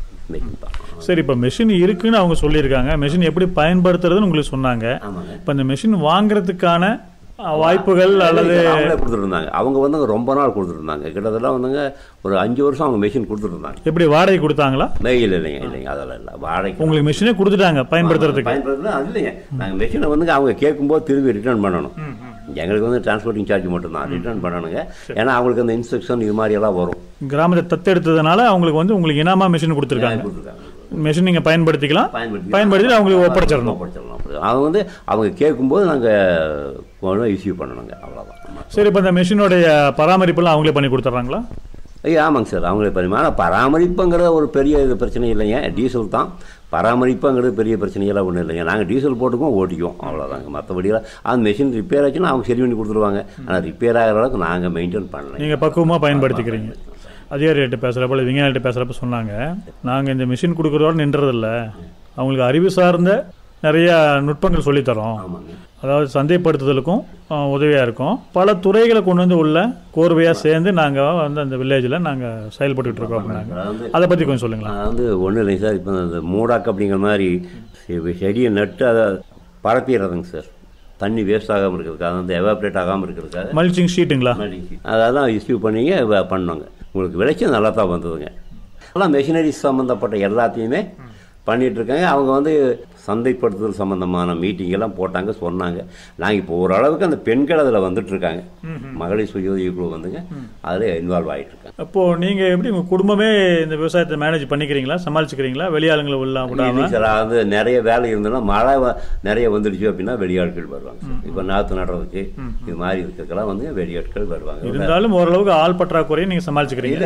சரி, இப்போ மெஷின் இருக்குன்னு அவங்க சொல்லியிருக்காங்க. மெஷின் எப்படி பயன்படுத்துறதுன்னு உங்களுக்கு சொன்னாங்க. இப்போ இந்த மெஷின் வாங்குறதுக்கான வாய்ப்புகள் அல்லது அவங்களே கொடுத்துருந்தாங்க. அவங்க வந்து ரொம்ப நாள் கொடுத்துருந்தாங்க. கிட்டத்தட்ட வந்துங்க ஒரு 5 வருஷம் அவங்க மெஷின் கொடுத்துருந்தாங்க. எப்படி வாடகை கொடுத்தாங்களா? இல்லைங்க அதெல்லாம் இல்லை. வாடகை உங்களுக்கு மெஷினே கொடுத்துட்டாங்க பயன்படுத்துறதுக்கு. அது இல்லைங்க, நாங்கள் மெஷினை வந்து அவங்க கேட்கும்போது திரும்பி ரிட்டர்ன் பண்ணணும். எங்களுக்கு வந்து டிரான்ஸ்போர்ட்டிங் சார்ஜ் மட்டும்தான் ரிட்டர்ன் பண்ணணுங்க. ஏன்னா அவங்களுக்கு அந்த இன்ஸ்ட்ரக்ஷன் இது மாதிரி எல்லாம் வரும். கிராமத்தை தத்தெடுத்ததுனால அவங்களுக்கு வந்து உங்களுக்கு இனாமா மெஷின் கொடுத்துருக்காங்க. மெஷின் நீங்கள் பயன்படுத்திக்கலாம், பயன்படுத்தி அவங்களுக்கு ஒப்படைச்சிடணும். அவங்க வந்து அவங்க கேட்கும்போது நாங்கள் இஷ்யூ பண்ணணுங்க, அவ்வளோதான். சரி, இப்போ இந்த மெஷினோடைய பராமரிப்பெல்லாம் அவங்களே பண்ணி கொடுத்துட்றாங்களா? ஆமாங்க சார், அவங்களே பண்ணி. ஆனால் பராமரிப்புங்கிற ஒரு பெரிய இது பிரச்சனை இல்லைங்க. டீசல் தான் பராமரிப்புங்கிறது பெரிய பிரச்சனையெல்லாம் ஒன்றும் இல்லைங்க. நாங்கள் டீசல் போட்டுக்குவோம், ஓட்டிக்குவோம், அவ்வளோதாங்க. மற்றபடியெல்லாம் அந்த மெஷின் ரிப்பேர் ஆச்சுன்னா அவங்க சரி பண்ணி கொடுத்துருவாங்க. ஆனால் ரிப்பேர் ஆகிற அளவுக்கு நாங்கள் மெயின்டைன் பண்ணல. நீங்கள் பக்குவமாக பயன்படுத்திக்கிறீங்க. அதிகாரிகிட்ட பேசுகிறப்ப விஞ்ஞானிகிட்ட பேசுகிறப்ப சொன்னாங்க, நாங்கள் இந்த மிஷின் கொடுக்குறதோட நின்றதில்ல, அவங்களுக்கு அறிவு சார்ந்த நிறையா நுட்பங்கள் சொல்லித்தரோம். அதாவது சந்தைப்படுத்துதலுக்கும் உதவியாக இருக்கும். பல துறைகளை கொண்டு வந்து உள்ள கோர்வையாக சேர்ந்து நாங்கள் வந்து அந்த வில்லேஜில் நாங்கள் செயல்பட்டுக்கிட்டு இருக்கோம் அப்படின்னாங்க. அதை பற்றி கொஞ்சம் சொல்லுங்களேன். வந்து ஒன்றும் இல்லைங்க சார். இப்போ அந்த மூடாக்கு அப்படிங்கிற மாதிரி செடியை நட்டு அதை பரப்பிடுறதுங்க சார். தண்ணி வேஸ்ட் ஆகாமல் இருக்கிறதுக்கு, அது வந்து எவாப்ரேட் ஆகாமல் இருக்கிறதுக்காக மல்ச்சிங் ஷீட்டுங்களா? அதெல்லாம் இஷ்யூ பண்ணிங்க பண்ணோங்க. உங்களுக்கு விளைச்சல் நல்லா தான் வந்ததுங்க. எல்லாம் மெஷினரிஸ் சம்மந்தப்பட்ட எல்லாத்தையுமே பண்ணிகிட்ருக்காங்க. அவங்க வந்து சந்தைப்படுத்துதல் சம்மந்தமான மீட்டிங் எல்லாம் போட்டாங்க, சொன்னாங்க. நாங்கள் இப்போ ஓரளவுக்கு அந்த பெண்கள் அதில் வந்துட்டுருக்காங்க. மகளிர் சுய உதவி குழு வந்துங்க அதில் இன்வால்வ் ஆகிட்டு இருக்காங்க. அப்போது நீங்கள் எப்படி உங்கள் குடும்பமே இந்த விவசாயத்தை மேனேஜ் பண்ணிக்கிறீங்களா, சமாளிச்சுக்கிறீங்களா? வெளியாளுங்களை உள்ள விடாம சார், வந்து நிறைய வேலை இருந்ததுன்னா மழை நிறைய வந்துடுச்சு அப்படின்னா வெளியாட்கள் வருவாங்க. இப்போ நாற்று நடுறதுக்கு இது மாதிரி இருக்கிறதுக்கெல்லாம் வந்து வெளியாட்கள் வருவாங்க. இருந்தாலும் ஓரளவுக்கு ஆள் பற்றாக்குறையை நீங்கள் சமாளிச்சுக்கிறீங்க.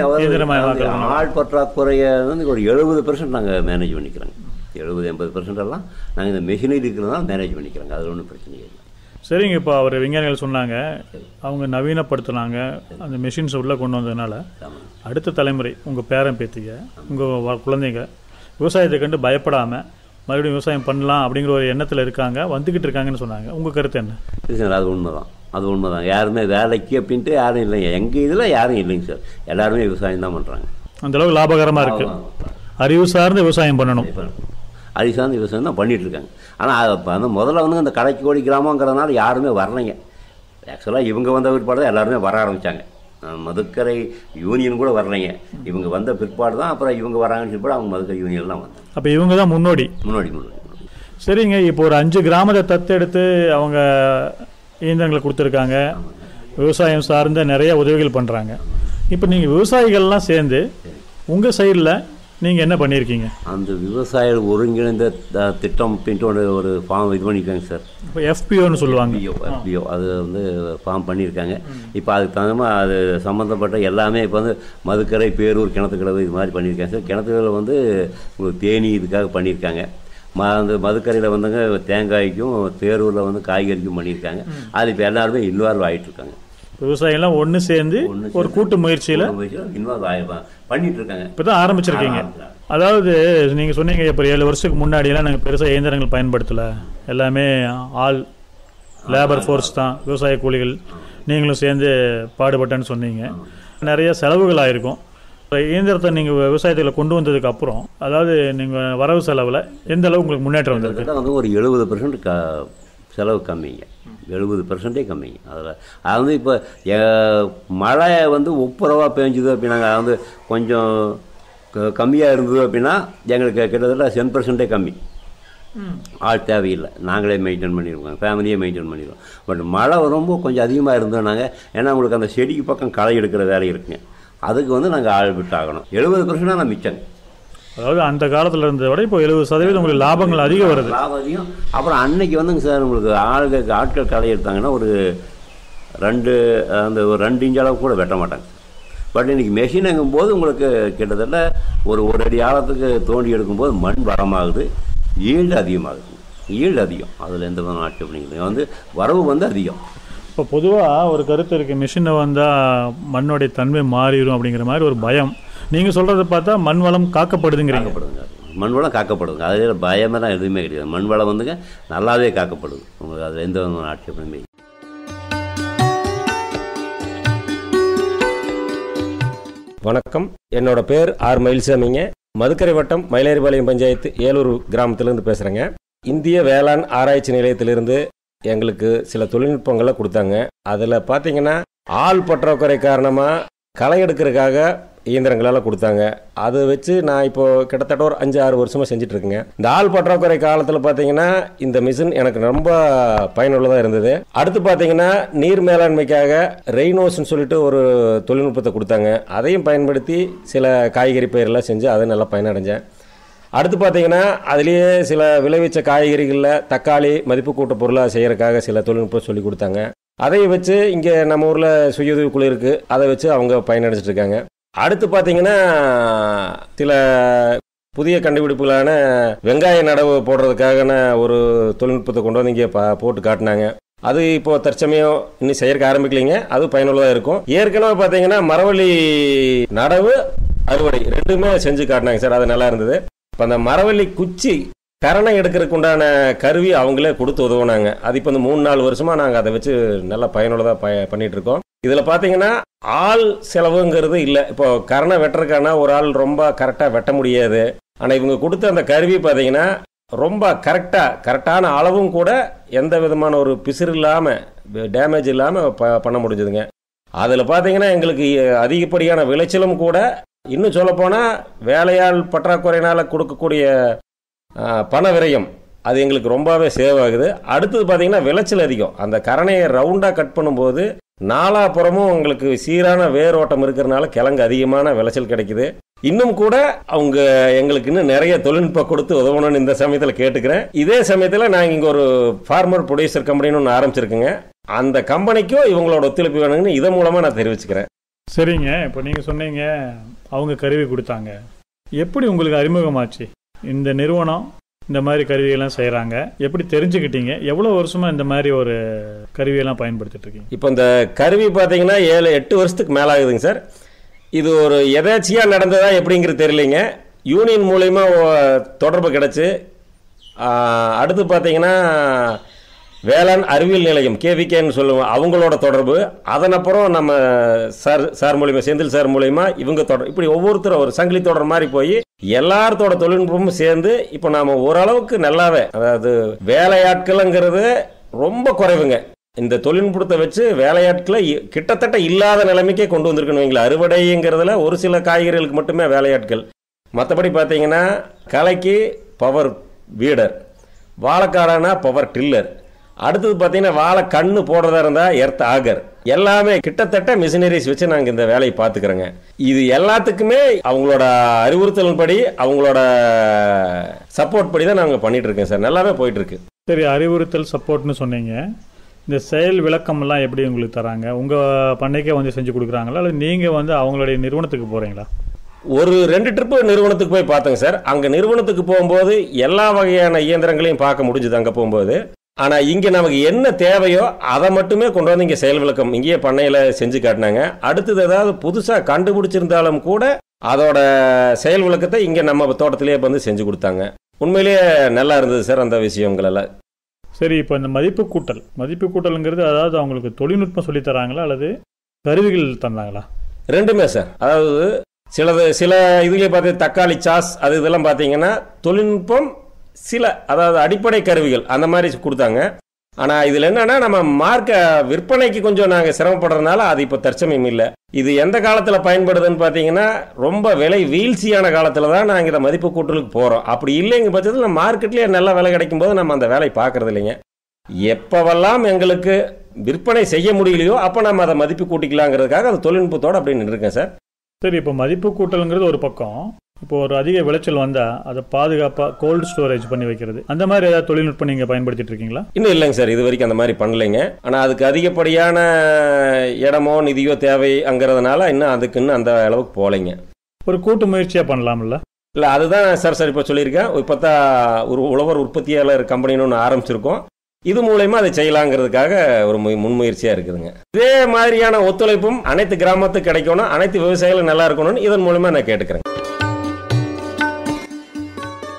ஆள் பற்றாக்குறையை வந்து ஒரு 70% நாங்கள் மேனேஜ் பண்ணிக்கிறோங்க. 70-80% எல்லாம் நாங்கள் இந்த மெஷினரி இருக்கிறதா மேனேஜ் பண்ணிக்கிறோங்க. அது ஒன்றும் பிரச்சனை இல்லை. சரிங்க, இப்போ அவர் விஞ்ஞானிகள் சொன்னாங்க அவங்க நவீனப்படுத்தினாங்க, அந்த மெஷின்ஸ் உள்ளே கொண்டு வந்ததுனால அடுத்த தலைமுறை உங்கள் பேரன் பேத்திங்க, உங்கள் குழந்தைங்க விவசாயத்தை கண்டு பயப்படாமல் மறுபடியும் விவசாயம் பண்ணலாம் அப்படிங்கிற ஒரு எண்ணத்தில் இருக்காங்க, வந்துக்கிட்டு இருக்காங்கன்னு சொன்னாங்க. உங்கள் கருத்து என்ன? சார், அது உண்மைதான். யாருமே வேலைக்கு அப்படின்ட்டு யாரும் இல்லைங்க. எங்கள் இதில் யாரும் இல்லைங்க சார். எல்லாருமே விவசாயம் தான் பண்ணுறாங்க. அந்தளவுக்கு லாபகரமாக இருக்குது. அறிவு சார்ந்த விவசாயம் பண்ணணும், அறிவு சார்ந்த விவசாயம் தான் பண்ணிகிட்ருக்காங்க. ஆனால் அந்த முதல்ல வந்து அந்த கடைக்கோடி கிராமங்கிறதுனால யாருமே வரலைங்க. ஆக்சுவலாக இவங்க வந்த பிற்பாடு தான் எல்லாருமே வர ஆரம்பித்தாங்க. மதுக்கரை யூனியன் கூட வரலைங்க. இவங்க வந்த பிற்பாடு தான் அப்புறம் இவங்க வராங்கன்னு பிற்பாடு அவங்க மதுக்கரை யூனியன்லாம் வந்தாங்க. அப்போ இவங்க தான் முன்னோடி. சரிங்க, இப்போ ஒரு 5 கிராமத்தை தத்தெடுத்து அவங்க இயந்திரங்களை கொடுத்துருக்காங்க, விவசாயம் சார்ந்த நிறைய உதவிகள் பண்ணுறாங்க. இப்போ நீங்கள் விவசாயிகள்லாம் சேர்ந்து உங்கள் சைடில் நீங்கள் என்ன பண்ணியிருக்கீங்க? அந்த விவசாயிகள் ஒருங்கிணைந்த திட்டம் அப்படின்ட்டு ஒரு ஃபார்ம் இது பண்ணியிருக்காங்க சார். இப்போ எஃபிஓன்னு சொல்லுவாங்க. எஃபிஓ அது வந்து ஃபார்ம் பண்ணியிருக்காங்க. இப்போ அதுக்கு தகுந்த அது சம்மந்தப்பட்ட எல்லாமே இப்போ வந்து மதுக்கரை, பேரூர், கிணத்துக்கிழவு இது மாதிரி பண்ணியிருக்காங்க சார். கிணத்துக்கிழவு வந்து உங்களுக்கு தேனி இதுக்காக பண்ணியிருக்காங்க. அந்த மதுக்கரையில் வந்துங்க தேங்காய்க்கும், பேரூரில் வந்து காய்கறிக்கும் பண்ணியிருக்காங்க. அது இப்போ எல்லாருமே இன்வால்வ் ஆகிட்டு இருக்காங்க. விவசாயிகள்லாம் ஒன்று சேர்ந்து ஒரு கூட்டு முயற்சியில் இன்வால்வ் பண்ணிட்டு இருக்காங்க. இப்போ தான் ஆரம்பிச்சிருக்கீங்க. அதாவது நீங்கள் சொன்னீங்க இப்போ 7 வருஷத்துக்கு முன்னாடியெல்லாம் நாங்கள் பெருசாக இயந்திரங்கள் பயன்படுத்தலை, எல்லாமே ஆள் லேபர் ஃபோர்ஸ் தான், விவசாய கூலிகள், நீங்களும் சேர்ந்து பாடுபட்டேன்னு சொன்னீங்க. நிறைய செலவுகள் ஆகிருக்கும். இயந்திரத்தை நீங்கள் விவசாயத்தில் கொண்டு வந்ததுக்கு அப்புறம், அதாவது நீங்கள் வரவு செலவில் எந்த அளவு உங்களுக்கு முன்னேற்றம் வந்திருக்கு? வந்து ஒரு 70% செலவு கம்மிங்க. 70% கம்மிங்க. அதில் அது வந்து இப்போ மழை வந்து ஒப்புரவாக பெஞ்சுது அப்படின்னாங்க, அது வந்து கொஞ்சம் கம்மியாக இருந்தது அப்படின்னா எங்களுக்கு கிட்டத்தட்ட 10% கம்மி. ஆள் தேவையில்லை, நாங்களே மெயின்டைன் பண்ணிடுவோம், ஃபேமிலியே மெயின்டைன் பண்ணிடுவோம். பட் மழை ரொம்ப கொஞ்சம் அதிகமாக இருந்தோம் நாங்கள், ஏன்னா உங்களுக்கு அந்த செடிக்கு பக்கம் களை எடுக்கிற வேலை இருக்குங்க, அதுக்கு வந்து நாங்கள் ஆள் விட்டு ஆகணும். 70% நான் மிச்சங்க. அதாவது அந்த காலத்தில் இருந்ததை விட இப்போ 70% உங்களுக்கு லாபங்கள் அதிகம் வருது. லாபம் அதிகம். அப்புறம் அன்னைக்கு வந்துங்க சார், உங்களுக்கு ஆட்கள் களை எடுத்தாங்கன்னா ஒரு 2 இன்ச் அளவுக்கு கூட வெட்ட மாட்டாங்க. பட் இன்றைக்கி மெஷினுங்கும் போது உங்களுக்கு கிட்டத்தட்ட ஒரு அடி ஆழத்துக்கு தோண்டி எடுக்கும்போது மண் வரமாகுது, ஈல்டு அதிகமாகுது. ஈல்டு அதிகம், அதில் எந்த விதமான ஆட்சேபனைங்க வந்து வரவு வந்து அதிகம். இப்போ பொதுவாக ஒரு கருத்து இருக்குது, மிஷினை வந்தால் மண்ணோடைய தன்மை மாறிடும் அப்படிங்கிற மாதிரி ஒரு பயம். நீங்கள் சொல்கிறத பார்த்தா மண் வளம் காக்கப்படுதுங்கிறீங்க. மண் வளம் காக்கப்படுதுங்க. அதில் பயமெல்லாம் எதுவுமே கிடையாது. மண் வளம் வந்துங்க நல்லாவே காக்கப்படுது. உங்களுக்கு அது எந்த விதமான ஆட்சேபனையுமே. வணக்கம், என்னோட பேர் ஆர் மயில்சாமிங்க. மதுக்கரை வட்டம் மயிலேறிபாளையம் பஞ்சாயத்து ஏலூர் கிராமத்திலேருந்து பேசுகிறேங்க. இந்திய வேளாண் ஆராய்ச்சி நிலையத்திலிருந்து எங்களுக்கு சில தொழில்நுட்பங்களை கொடுத்தாங்க. அதில் பார்த்தீங்கன்னா ஆள் பற்றாக்குறை காரணமாக களை எடுக்கிறதுக்காக இயந்திரங்களெல்லாம் கொடுத்தாங்க. அதை வச்சு நான் இப்போது கிட்டத்தட்ட ஒரு 5-6 வருஷமாக செஞ்சிட்ருக்கேங்க. இந்த ஆள் பற்றாக்குறை காலத்தில் பார்த்தீங்கன்னா இந்த மிஷின் எனக்கு ரொம்ப பயனுள்ளதாக இருந்தது. அடுத்து பார்த்தீங்கன்னா நீர் மேலாண்மைக்காக ரெய்னோஸ்ன்னு சொல்லிட்டு ஒரு தொழில்நுட்பத்தை கொடுத்தாங்க. அதையும் பயன்படுத்தி சில காய்கறி பயிரெல்லாம் செஞ்சு அதை நல்லா பயனடைஞ்சேன். அடுத்து பார்த்தீங்கன்னா அதுலேயே சில விளைவிச்ச காய்கறிகளில் தக்காளி மதிப்பு கூட்ட பொருளாக செய்கிறதுக்காக சில தொழில்நுட்பம் சொல்லி கொடுத்தாங்க. அதை வச்சு இங்கே நம்ம ஊரில் சுயஉதவி குழு இருக்குது, அதை வச்சு அவங்க பயனடைஞ்சிட்டு இருக்காங்க. அடுத்து பார்த்தீங்கன்னா சில புதிய கண்டுபிடிப்புகளான வெங்காய நடவு போடுறதுக்கான ஒரு தொழில்நுட்பத்தை கொண்டு வந்து இங்கே போட்டு காட்டினாங்க. அது இப்போது தற்சமயம் இன்னும் செய்யறதுக்கு ஆரம்பிக்கலைங்க. அது பயனுள்ளதாக இருக்கும். ஏற்கனவே பார்த்தீங்கன்னா மரவள்ளி நடவு அறுவடை ரெண்டுமே செஞ்சு காட்டினாங்க சார். அது நல்லா இருந்தது. இப்போ அந்த மரவள்ளி குச்சி கரணை எடுக்கிறதுக்கு உண்டான கருவி அவங்களே கொடுத்து உதவுனாங்க. அது இப்போ இந்த 3-4 வருஷமாக நாங்கள் அதை வச்சு நல்லா பயனுள்ளதாக பண்ணிகிட்டு இருக்கோம். இதில் பார்த்தீங்கன்னா ஆள் செலவுங்கிறது இல்லை. இப்போ கரணை வெட்டுறதுக்கான ஒரு ஆள் ரொம்ப கரெக்டாக வெட்ட முடியாது. ஆனால் இவங்க கொடுத்த அந்த கருவி பார்த்தீங்கன்னா ரொம்ப கரெக்டான அளவும் கூட எந்த விதமான ஒரு பிசிறு இல்லாமல் டேமேஜ் இல்லாமல் பண்ண முடிஞ்சதுங்க. அதில் பார்த்தீங்கன்னா எங்களுக்கு அதிகப்படியான விளைச்சலும் கூட. இன்னும் சொல்லப்போனால் வேலையாள் பற்றாக்குறையினால் கொடுக்கக்கூடிய பண விரயம் அது எங்களுக்கு ரொம்பவே சேவ் ஆகுது. அடுத்தது பார்த்தீங்கன்னா விளைச்சல் அதிகம். அந்த கரணையை ரவுண்டாக கட் பண்ணும்போது நாலாப்புறமும் உங்களுக்கு சீரான வேரோட்டம் இருக்கிறதுனால கிழங்கு அதிகமான விளைச்சல் கிடைக்குது. இன்னும் கூட அவங்க எங்களுக்கு இன்னும் நிறைய தொழில்நுட்பம் கொடுத்து உதவணும்னு இந்த சமயத்தில் கேட்டுக்கிறேன். இதே சமயத்தில் நாங்கள் இங்கே ஒரு ஃபார்மர் ப்ரொடியூசர் கம்பெனின்னு ஒன்று ஆரம்பிச்சிருக்குங்க. அந்த கம்பெனிக்கும் இவங்களோட ஒத்துழைப்பு வேணுங்கன்னு இதன் மூலமாக நான் தெரிவிச்சுக்கிறேன். சரிங்க, இப்போ நீங்கள் சொன்னீங்க அவங்க கருவி கொடுத்தாங்க. எப்படி உங்களுக்கு அறிமுகமாச்சு இந்த நிறுவனம் இந்த மாதிரி கருவியெல்லாம் செய்கிறாங்க? எப்படி தெரிஞ்சுக்கிட்டீங்க? எவ்வளோ வருஷமாக இந்த மாதிரி ஒரு கருவியெல்லாம் பயன்படுத்திட்டு இருக்கீங்க? இப்போ இந்த கருவி பார்த்தீங்கன்னா 7-8 வருஷத்துக்கு மேலே ஆகுதுங்க சார். இது ஒரு எதாச்சியாக நடந்ததா எப்படிங்கிறது தெரியலைங்க. யூனியன் மூலயமா தொடர்பு கிடச்சி அடுத்து பார்த்தீங்கன்னா வேளாண் அறிவியல் நிலையம் கேவிகேன்னு சொல்லுவோம், அவங்களோட தொடர்பு. அதனப்புறம் நம்ம சார் மூலியமா செந்தில் சார் மூலயமா இவங்க தொடர், இப்படி ஒவ்வொருத்தரும் ஒரு சங்கிலி தொடர் மாதிரி போய் எல்லாத்தோட தொழில்நுட்பமும் சேர்ந்து இப்போ நாம ஓரளவுக்கு நல்லாவே, அதாவது வேலையாட்கள்ங்கிறது ரொம்ப குறைவுங்க. இந்த தொழில்நுட்பத்தை வச்சு வேலையாட்களை கிட்டத்தட்ட இல்லாத நிலைமைக்கே கொண்டு வந்திருக்கணும் வைங்களா. அறுவடைங்கிறதுல ஒரு சில காய்கறிகளுக்கு மட்டுமே வேலையாட்கள். மற்றபடி பார்த்தீங்கன்னா களைக்கு பவர் வீடர், வாழைக்காடானா பவர் டில்லர், அடுத்தது பார்த்தீங்கன்னா வாழை கண்ணு போடுறதா இருந்தால் எர்த் ஆகர், எல்லாமே கிட்டத்தட்ட மிஷினரிஸ் வச்சு நாங்கள் இந்த வேலையை பார்த்துக்கிறோங்க. இது எல்லாத்துக்குமே அவங்களோட அறிவுறுத்தல் படி அவங்களோட சப்போர்ட் படி தான் நாங்கள் பண்ணிட்டு இருக்கோம் சார். நல்லாவே போயிட்டு இருக்கு. சரி, அறிவுறுத்தல் சப்போர்ட்னு சொன்னீங்க. இந்த செயல் விளக்கம்லாம் எப்படி உங்களுக்கு தராங்க? உங்கள் பண்ணைக்கே வந்து செஞ்சு கொடுக்குறாங்களா, அல்லது நீங்கள் வந்து அவங்களுடைய நிறுவனத்துக்கு போகிறீங்களா? ஒரு 2 ட்ரிப்பு நிறுவனத்துக்கு போய் பார்த்தேங்க சார். அங்கே நிறுவனத்துக்கு போகும்போது எல்லா வகையான இயந்திரங்களையும் பார்க்க முடிஞ்சுது அங்கே போகும்போது. ஆனால் இங்கே நமக்கு என்ன தேவையோ அதை மட்டுமே கொண்டு வந்து இங்கே செயல் விளக்கம் இங்கேயே பண்ணையில் செஞ்சு காட்டினாங்க. அடுத்தது ஏதாவது புதுசாக கண்டுபிடிச்சிருந்தாலும் கூட அதோட செயல் விளக்கத்தை இங்கே நம்ம தோட்டத்திலேயே வந்து செஞ்சு கொடுத்தாங்க. உண்மையிலேயே நல்லா இருந்தது சார் அந்த விஷயங்களெல்லாம். சரி, இப்போ இந்த மதிப்பு கூட்டலுங்கிறது அதாவது அவங்களுக்கு தொழில்நுட்பம் சொல்லி தராங்களா அல்லது கருவிகள் தந்தாங்களா? ரெண்டுமே சார். அதாவது சில இதுலேயே பார்த்து தக்காளி சாஸ் அது இதெல்லாம் பார்த்தீங்கன்னா தொழில்நுட்பம் அதாவது அடிப்படை கருவிகள் அந்த மாதிரி கொடுத்தாங்க. ஆனால் இதில் என்னன்னா நம்ம விற்பனைக்கு கொஞ்சம் நாங்கள் சிரமப்படுறதுனால அது இப்போ தற்சமயம் இல்லை. இது எந்த காலத்தில் பயன்படுதுன்னு பார்த்தீங்கன்னா ரொம்ப விலை வீழ்ச்சியான காலத்தில் தான் நாங்கள் இதை மதிப்பு கூட்டலுக்கு போகிறோம். அப்படி இல்லைங்க பட்சத்தில் மார்க்கெட்லேயே நல்ல விலை கிடைக்கும் போது நம்ம அந்த வேலையை பார்க்கறது இல்லைங்க. எப்போவெல்லாம் எங்களுக்கு விற்பனை செய்ய முடியலையோ அப்போ நம்ம அதை மதிப்பு கூட்டிக்கலாங்கிறதுக்காக அது தொழில்நுட்பத்தோடு அப்படின்னு நின்றுருக்கேன் சார். சரி, இப்போ மதிப்பு கூட்டலுங்கிறது ஒரு பக்கம். இப்போ ஒரு அதிக விளைச்சல் வந்தால் அதை பாதுகாப்பாக கோல்டு ஸ்டோரேஜ் பண்ணி வைக்கிறது, அந்த மாதிரி ஏதாவது தொழில்நுட்பம் நீங்கள் பயன்படுத்திட்டு இருக்கீங்களா? இன்னும் இல்லைங்க சார், இது வரைக்கும் அந்த மாதிரி பண்ணலைங்க. ஆனால் அதுக்கு அதிகப்படியான இடமோ நிதியோ தேவைங்கிறதுனால இன்னும் அந்த அளவுக்கு போகலைங்க. ஒரு கூட்டு முயற்சியாக பண்ணலாம்ல? இல்லை, அதுதான் சார் இப்போ சொல்லியிருக்கேன். இப்போ தான் ஒரு உழவர் உற்பத்தியாளர் கம்பெனின்னு ஒன்று ஆரம்பிச்சிருக்கோம். இது மூலயமா அதை செய்யலாங்கிறதுக்காக ஒரு முன்முயற்சியாக இருக்குதுங்க. இதே மாதிரியான ஒத்துழைப்பும் அனைத்து கிராமத்துக்கு கிடைக்கணும், அனைத்து விவசாயிகளும் நல்லா இருக்கணும்னு இதன் மூலமா நான் கேட்டுக்கிறேன்.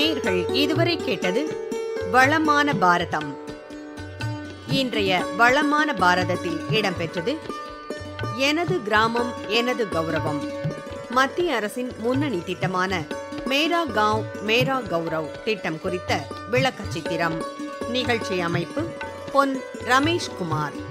நேயர்கள் இதுவரை கேட்டது வளமான பாரதம். இன்றைய வளமான பாரதத்தில் இடம்பெற்றது எனது கிராமம் எனது கௌரவம். மத்திய அரசின் முன்னணி திட்டமான மேரா காவ் மேரா கௌரவ் திட்டம் குறித்த விளக்கச் சித்திரம். நிகழ்ச்சி அமைப்பு பொன் ரமேஷ்குமார்.